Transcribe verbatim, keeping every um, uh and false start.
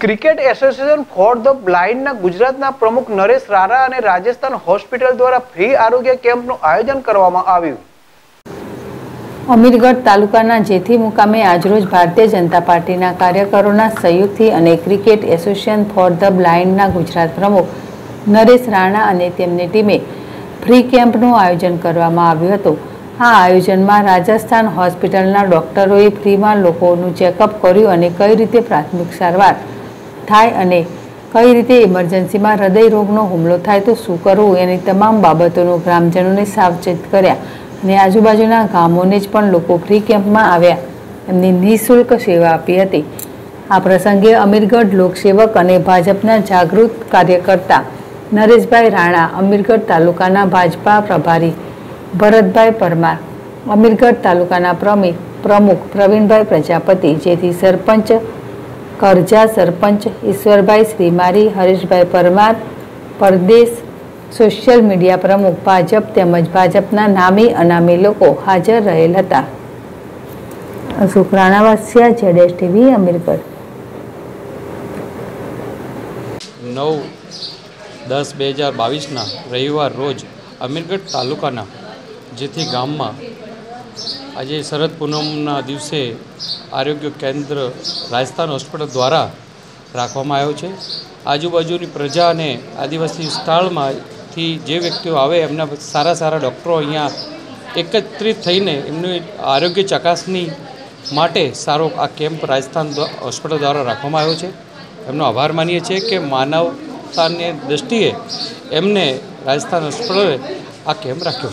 Cricket association for the બ્લાઇન્ડના ગુજરાતના પ્રમુખ નરેશ રાણા અને રાજસ્થાન હોસ્પિટલ દ્વારા ફ્રી આરોગ્ય કેમ્પનું આયોજન કરવામાં આવ્યું। અમીરગઢ તાલુકાના જેથી મુકામે આજરોજ ભારતીય જનતા પાર્ટીના કાર્યકરોના સહયોગથી અને ક્રિકેટ એસોસિએશન ફોર ધ બ્લાઇન્ડના ગુજરાત પ્રમુખ નરેશ રાણા અને તેમની ટીમે ફ્રી કેમ્પનું આયોજન કરવામાં આવ્યું હતું। આ આયોજનમાં રાજસ્થાન હોસ્પિટલના ડોક્ટરોએ ફ્રીમાં લોકોનું ચેકઅપ કર્યું અને કઈ રીતે પ્રાથમિક સારવાર થાય અને કઈ રીતે ઇમરજન્સીમાં હૃદય રોગનો હુમલો થાય તો શું કરવું એની તમામ બાબતોનું ગ્રામજનોને સાવચેત કર્યા અને આજુબાજુના ગામોને જ પણ લોકો ફ્રી કેમ્પમાં આવ્યા એમની નિઃશુલ્ક સેવા આપી હતી। આ પ્રસંગે અમીરગઢ લોકસેવક અને ભાજપના જાગૃત કાર્યકર્તા નરેશભાઈ રાણા, અમીરગઢ તાલુકાના ભાજપા પ્રભારી ભરતભાઈ પરમાર, અમીરગઢ તાલુકાના પ્રમુખ પ્રવીણભાઈ પ્રજાપતિ, જેથી સરપંચ કરજા સરપંચ ઈશ્વરભાઈ શ્રીમારી, હરીશભાઈ પરમાર, પરદેશ સોશિયલ મીડિયા પ્રમુખ ભાજપ તેમજ ભાજપના નામી અનામી લોકો હાજર રહેલ હતા। અશોક રાણાવાસિયા, જેડેશ ટીવી, અમીરગઢ। નવ દસ બે હજાર બાવીસના રવિવાર રોજ અમીરગઢ તાલુકાના જેથી ગામમાં આજે શરદ પૂનમના દિવસે આરોગ્ય કેન્દ્ર રાજસ્થાન હોસ્પિટલ દ્વારા રાખવામાં આવ્યો છે। આજુબાજુની પ્રજા અને આદિવાસી વિસ્તારમાંથી જે વ્યક્તિઓ આવે એમના સારા સારા ડૉક્ટરો અહીંયા એકત્રિત થઈને એમની આરોગ્ય ચકાસણી માટે સારો આ કેમ્પ રાજસ્થાન હોસ્પિટલ દ્વારા રાખવામાં આવ્યો છે। એમનો આભાર માનીએ છીએ કે માનવતાની દૃષ્ટિએ એમને રાજસ્થાન હોસ્પિટલે આ કેમ્પ રાખ્યો।